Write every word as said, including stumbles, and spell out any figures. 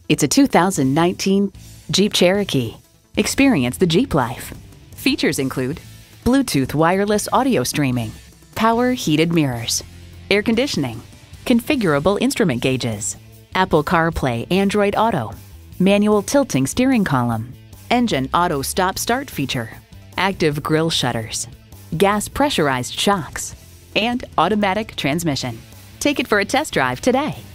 It's a two thousand nineteen Jeep Cherokee. Experience the Jeep life. Features include Bluetooth wireless audio streaming, power heated mirrors, air conditioning, configurable instrument gauges, Apple CarPlay Android Auto, manual tilting steering column, engine auto stop-start feature, active grille shutters, gas pressurized shocks, and automatic transmission. Take it for a test drive today.